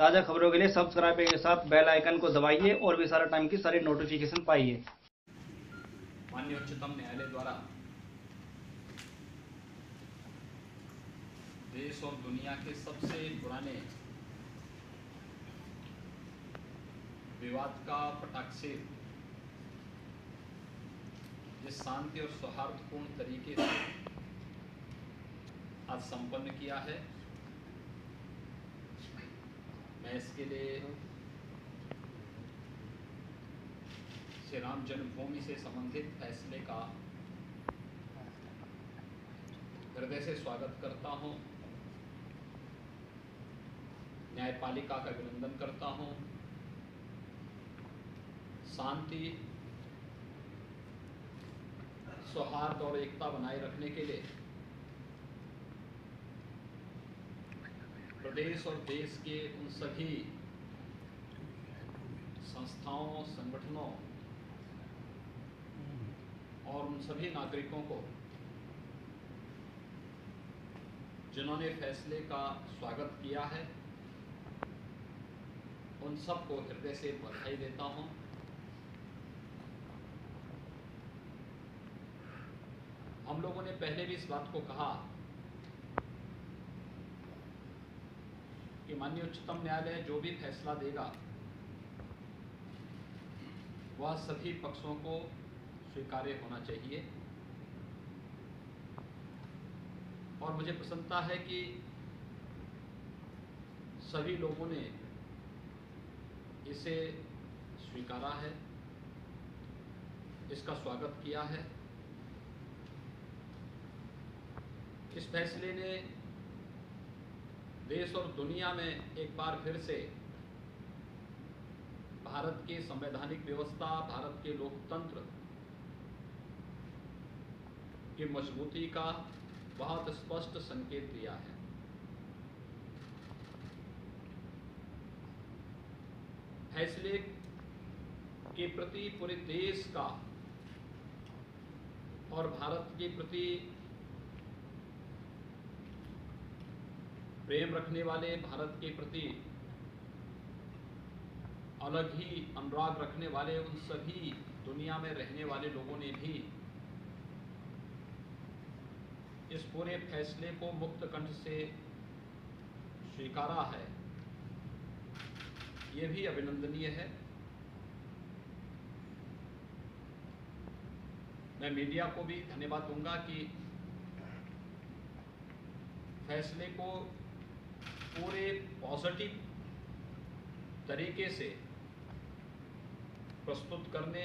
ताज़ा खबरों के लिए सब्सक्राइब के साथ बेल आइकन को दबाइए और भी सारा टाइम की सारी नोटिफिकेशन पाइए। माननीय उच्चतम न्यायालय द्वारा देश और दुनिया के सबसे पुराने विवाद का पटाक्षेप जिस शांति और सौहार्दपूर्ण तरीके से आज संपन्न किया है, मैं इसके लिए श्री राम जन्मभूमि से संबंधित फैसले का हृदय से स्वागत करता हूं, न्यायपालिका का अभिनंदन करता हूं। शांति, सौहार्द और एकता बनाए रखने के लिए प्रदेश और देश के उन सभी संस्थाओं, संगठनों और उन सभी नागरिकों को जिन्होंने फैसले का स्वागत किया है, उन सबको हृदय से बधाई देता हूं। हम लोगों ने पहले भी इस बात को कहा कि माननीय उच्चतम न्यायालय जो भी फैसला देगा वह सभी पक्षों को स्वीकार्य होना चाहिए। और मुझे प्रसन्नता है कि सभी लोगों ने इसे स्वीकारा है, इसका स्वागत किया है। इस फैसले ने देश और दुनिया में एक बार फिर से भारत की संवैधानिक व्यवस्था, भारत के लोकतंत्र की मजबूती का बहुत स्पष्ट संकेत दिया है। फैसले के प्रति पूरे देश का और भारत के प्रति प्रेम रखने वाले, भारत के प्रति अलग ही अनुराग रखने वाले उन सभी दुनिया में रहने वाले लोगों ने भी इस पूरे फैसले को मुक्त कंठ से स्वीकारा है। ये भी अभिनंदनीय है। मैं मीडिया को भी धन्यवाद दूंगा कि फैसले को पूरे पॉजिटिव तरीके से प्रस्तुत करने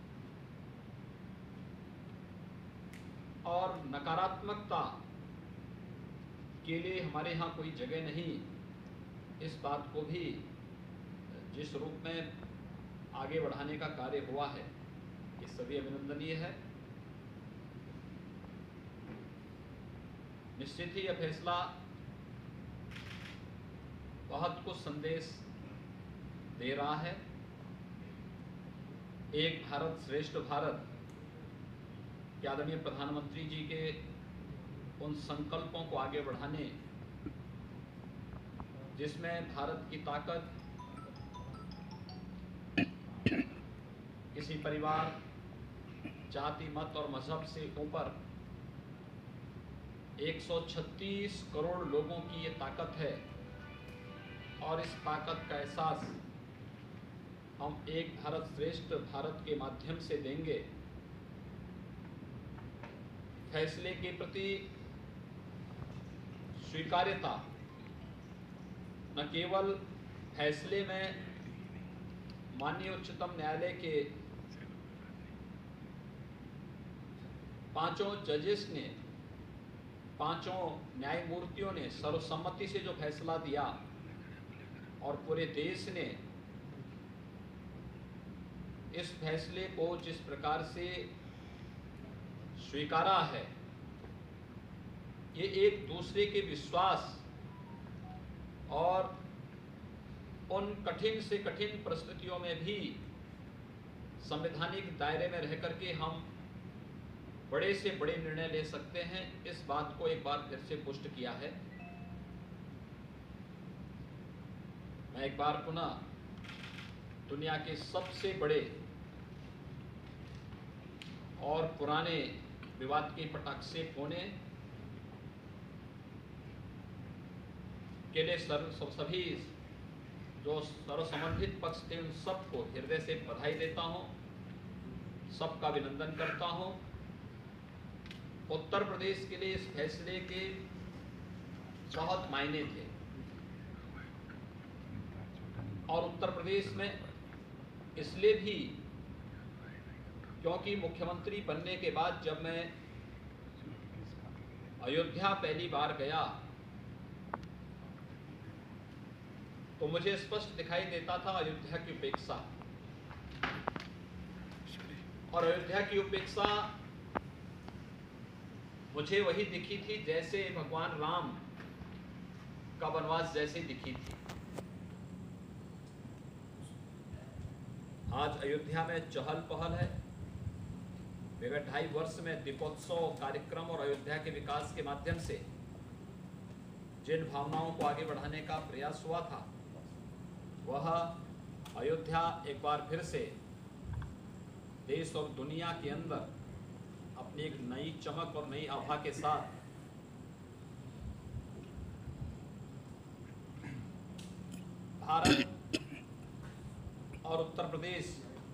और नकारात्मकता के लिए हमारे यहाँ कोई जगह नहीं, इस बात को भी जिस रूप में आगे बढ़ाने का कार्य हुआ है, ये सभी अभिनंदनीय है। निश्चित ही यह फैसला बहुत कुछ संदेश दे रहा है। एक भारत श्रेष्ठ भारत के आदरणीय प्रधानमंत्री जी के उन संकल्पों को आगे बढ़ाने, जिसमें भारत की ताकत किसी परिवार, जाति, मत और मजहब से ऊपर 136 करोड़ लोगों की ये ताकत है। और इस ताकत का एहसास हम एक भारत श्रेष्ठ भारत के माध्यम से देंगे। फैसले के प्रति स्वीकार्यता न केवल फैसले में माननीय उच्चतम न्यायालय के 5 जजेस ने, 5 न्यायमूर्तियों ने सर्वसम्मति से जो फैसला दिया और पूरे देश ने इस फैसले को जिस प्रकार से स्वीकारा है, ये एक दूसरे के विश्वास और उन कठिन से कठिन परिस्थितियों में भी संवैधानिक दायरे में रह करके हम बड़े से बड़े निर्णय ले सकते हैं, इस बात को एक बार फिर से पुष्ट किया है। मैं एक बार पुनः दुनिया के सबसे बड़े और पुराने विवाद के पटाख से होने के लिए सभी जो सर्वसम्बंधित पक्ष थे उन सबको हृदय से बधाई देता हूं, सबका अभिनंदन करता हूं। उत्तर प्रदेश के लिए इस फैसले के बहुत मायने थे और उत्तर प्रदेश में इसलिए भी क्योंकि मुख्यमंत्री बनने के बाद जब मैं अयोध्या पहली बार गया तो मुझे स्पष्ट दिखाई देता था अयोध्या की उपेक्षा, और अयोध्या की उपेक्षा मुझे वही दिखी थी जैसे भगवान राम का वनवास जैसे दिखी थी। आज अयोध्या में चहल पहल है। विगत 2.5 वर्ष में दीपोत्सव कार्यक्रम और अयोध्या के विकास के माध्यम से जिन भावनाओं को आगे बढ़ाने का प्रयास हुआ था, वह अयोध्या एक बार फिर से देश और दुनिया के अंदर अपनी एक नई चमक और नई आभा के साथ भारत और उत्तर प्रदेश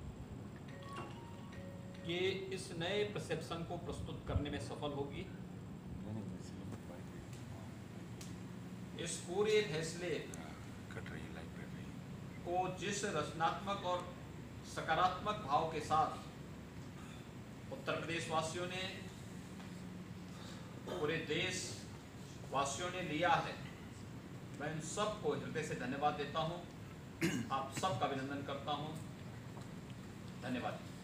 के इस नए परसेप्शन को प्रस्तुत करने में सफल होगी। इस पूरे फैसले को जिस रचनात्मक और सकारात्मक भाव के साथ उत्तर प्रदेश वासियों ने, पूरे देश वासियों ने लिया है, मैं इन सबको हृदय से धन्यवाद देता हूं। आप सबका अभिनंदन करता हूं। धन्यवाद।